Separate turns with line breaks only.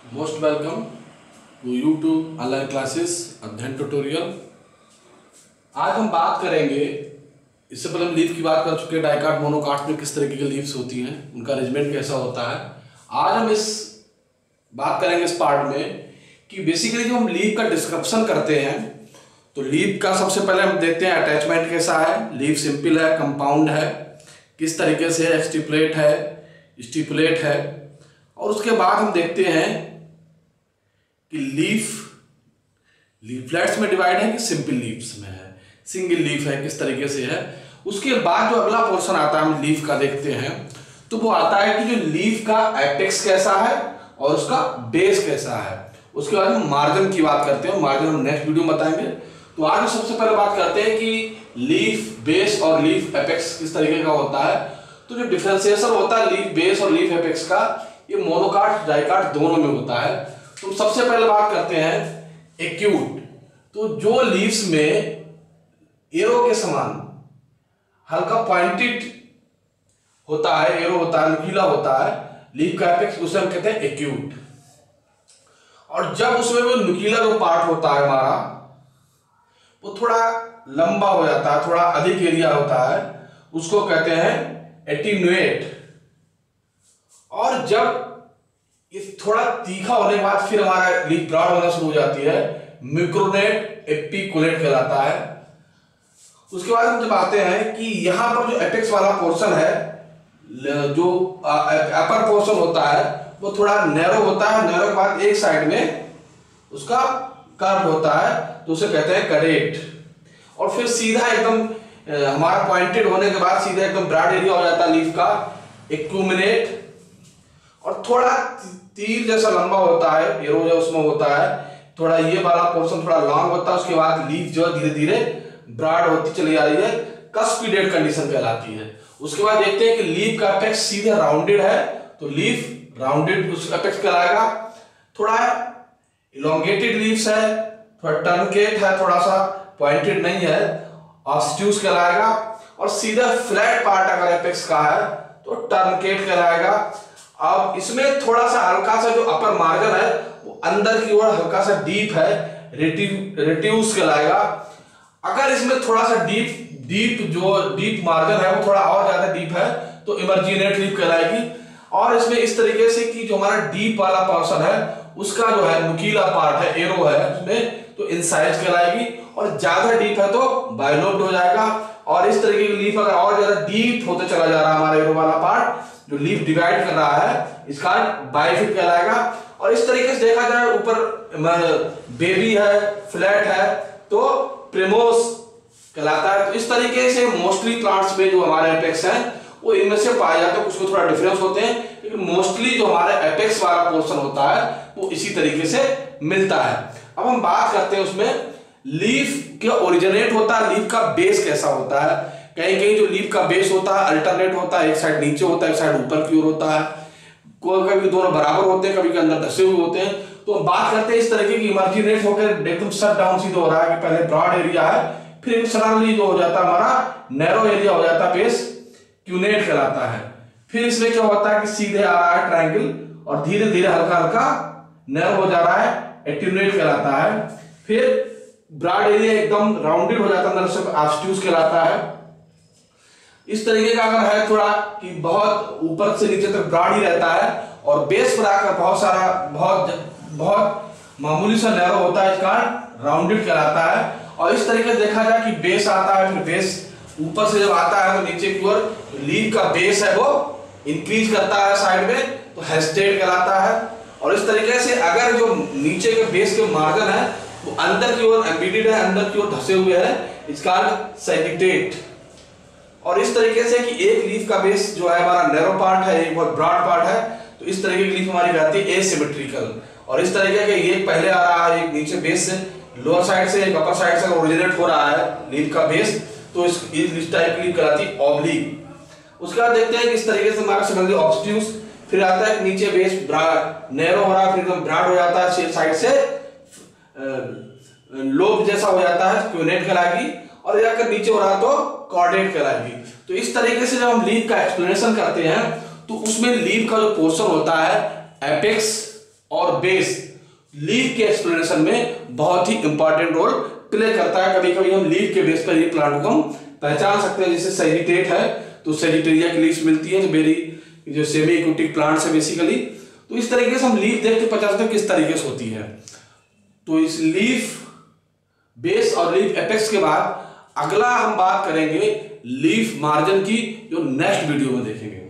Most welcome to YouTube online classes Adhyayan tutorial. आज हम बात करेंगे, इससे पहले हम लीफ की बात कर चुके हैं, डाइकाट मोनोकाट में किस तरीके की लीव्स होती हैं, उनका अरेंजमेंट कैसा होता है। आज हम बात करेंगे इस पार्ट में कि बेसिकली जो हम लीफ का डिस्क्रिप्शन करते हैं, तो लीफ का सबसे पहले हम देखते हैं अटैचमेंट कैसा है, लीफ सिंपल है, कंपाउंड है, किस तरीके से एक्सटिपुलेट है, स्टिपुलेट है, और उसके बाद हम देखते हैं कि लीफलेट्स में डिवाइड है कि सिंपल लीव्स में है, सिंगल लीफ है, किस तरीके से है। उसके बाद जो अगला पोर्शन आता है हम लीफ का देखते हैं, तो वो आता है कि जो लीफ का एपेक्स कैसा है और उसका बेस कैसा है। उसके बाद हम मार्जिन की बात करते हैं, मार्जिन हम नेक्स्ट वीडियो में बताएंगे। तो आज सबसे पहले बात करते हैं कि लीफ बेस और लीफ एपेक्स किस तरीके का होता है। तो जो डिफरेंशिएशन होता है लीफ बेस और लीफ एपेक्स का, ये मोनोकाट डाइकाट दोनों में होता है। तो सबसे पहले बात करते हैं एक्यूट। तो जो लीव्स में एरो के समान हल्का पॉइंटेड होता है, एरो होता है, नुकीला होता है लीफ का एपेक्स, उसे हम कहते हैं एक्यूट। और जब उसमें वो नुकीला जो पार्ट होता है हमारा, वो थोड़ा लंबा हो जाता है, थोड़ा अधिक एरिया होता है, उसको कहते हैं एटीन्यूएट। और जब ये थोड़ा तीखा होने के बाद फिर हमारा लीफ ब्रॉड होना शुरू हो जाती है, मिक्रोनेट एपिकुलेट कहलाता है। उसके बाद हम जब आते हैं कि यहां पर जो एपेक्स वाला पोर्शन है, जो अपर पोर्शन होता है, वो थोड़ा नैरो होता है। नैरो के बाद एक साइड में उसका कर्व होता है, तो उसे कहते हैं कडेट। और फिर सीधा एकदम हमारा पॉइंटेड होने के बाद सीधा एकदम ब्रॉड एरिया हो जाता है लीफ का, एक्यूमिनेट। और थोड़ा तीर जैसा लंबा होता है, एरो जो उसमें होता है, थोड़ा ये वाला पोर्शन थोड़ा लॉन्ग होता है। उसके बाद लीफ जो धीरे धीरे ब्रॉड होती चली जा रही है, कस्पिडेट कंडीशन कहलाती है। उसके बाद देखते हैं कि लीफ का एपेक्स सीधे राउंडेड है, तो लीफ राउंडेड एपेक्स कहलाएगा। थोड़ा इलोंगेटेड लीव्स है, थोड़ा टर्नकेट है, थोड़ा सा पॉइंटेड नहीं है, ऑब्स्ट्यूस कहलाएगा। और सीधा फ्लैट पार्ट अगर एपेक्स का है तो टर्नकेट कहलाएगा। अब इसमें थोड़ा सा हल्का सा जो अपर मार्जिन है वो अंदर की ओर हल्का सा डीप है, रेट्यूस कहलाएगा। अगर इसमें थोड़ा सा डीप मार्जिन है, वो थोड़ा और ज्यादा डीप है, तो इमर्जिनेट लीफ कहलाएगी। और इसमें इस तरीके से कि जो हमारा डीप वाला पोर्शन है, उसका जो है नुकीला पार्ट है, एरो है उसमें, तो इंसाइज कहलाएगी। और ज्यादा डीप है तो बायलोब्ड हो जाएगा। और इस तरीके की लीफ अगर और ज्यादा डीप होते चला जा रहा है हमारा एरो वाला पार्ट, जो लीफ डिवाइड कर रहा है, इसका बाइफिट कहलाएगा। और इस तरीके से देखा जाए, ऊपर बेबी है, फ्लैट है, तो प्रिमोस कहलाता है। तो इस तरीके से मोस्टली प्लांट्स में जो हमारे एपेक्स हैं वो इनमें से पाए जाते हैं। कुछ में थोड़ा डिफरेंस होते हैं, लेकिन मोस्टली जो हमारे एपेक्स वाला पोर्शन होता है वो इसी तरीके से मिलता है। अब हम बात करते हैं उसमें लीफ के ओरिजिनेट होता है, लीफ का बेस कैसा होता है। कहीं कहीं जो लीफ का बेस होता है अल्टरनेट होता है, एक साइड नीचे होता है, एक साइड ऊपर की ओर होता है, कभी दोनों बराबर होते हैं, कभी के अंदर धसे हुए होते हैं। तो हम बात करते हैं इस तरीके की इमर्जिनेट होकर एकदम शट डाउन सीधा हो रहा है कि पहले ब्रॉड एरिया है, फिर सडनली जो हो जाता है हमारा नैरो एरिया हो जाता है, बेस क्यूनेट कहलाता है। फिर इसमें क्या होता है कि सीधे आ रहा है ट्रायंगल, और धीरे धीरे हल्का हल्का नैरो हो जा रहा है, एट्यूनेट कहलाता है। फिर ब्रॉड एरिया एकदम राउंडेड हो जाता है, अंदर से ऑब्स्ट्यूस कहलाता है। इस तरीके का अगर है थोड़ा कि बहुत ऊपर से नीचे तक ब्रॉड ही रहता है, और बेस पर आकर बहुत मामूली सा नैरो होता है, इसका राउंडेड कहलाता है। और इस तरीके से देखा जाए कि बेस आता है, फिर बेस ऊपर से जब आता है तो नीचे की ओर लीफ का बेस है वो इंक्रीज करता है साइड में, तो हेस्टेट कहलाता है। और इस तरीके से अगर जो नीचे के बेस के मार्जिन है वो अंदर की ओर एम्बेडेड है, अंदर की ओर धसे हुए है, इसका सैगिटेट। और इस तरीके से कि एक लीफ का बेस जो है हमारा नैरो पार्ट है, एक बहुत ब्रॉड पार्ट है, तो इस तरीके की लीफ हमारी कहती है एसिमेट्रिकल। और इस तरीके के एक पहले आ रहा है, एक नीचे बेस से लोअर साइड से, एक अपर साइड से ओरिजिनेट हो रहा है लीफ का बेस, तो इस टाइप की लीफ कहलाती है ऑब्लिक। उसके बाद देखते हैं कि इस तरीके से हमारा समझ लो ऑब्स्ट्यूस। फिर आता है नीचे बेस नैरो हो रहा है, फिर एकदम ब्रॉड हो जाता है, साइड से लोब जैसा हो जाता है, क्यूनेट कहलाएगी। और जाकर नीचे हो रहा तो कॉर्डेट कहलाएगी। तो इस तरीके से जब हम लीफ का एक्सप्लेनेशन करते हैं, तो उसमें लीफ का जो पोर्शन होता है एपेक्स, और बेस लीफ के एक्सप्लेनेशन में बहुत ही इंपॉर्टेंट रोल प्ले करता है। कभी कभी हम लीफ के बेस पर ही प्लांट को हम पहचान सकते हैं। जैसे सैजिटेट है तो सैजिटेरिया की लीव्स मिलती है जो सेमी एक्वेटिक प्लांट्स है बेसिकली। तो इस तरीके से हम लीफ देख के पहचान सकते हैं किस तरीके से होती है। तो इस लीफ बेस और लीफ एपेक्स के बाद अगला हम बात करेंगे लीफ मार्जिन की, जो नेक्स्ट वीडियो में देखेंगे।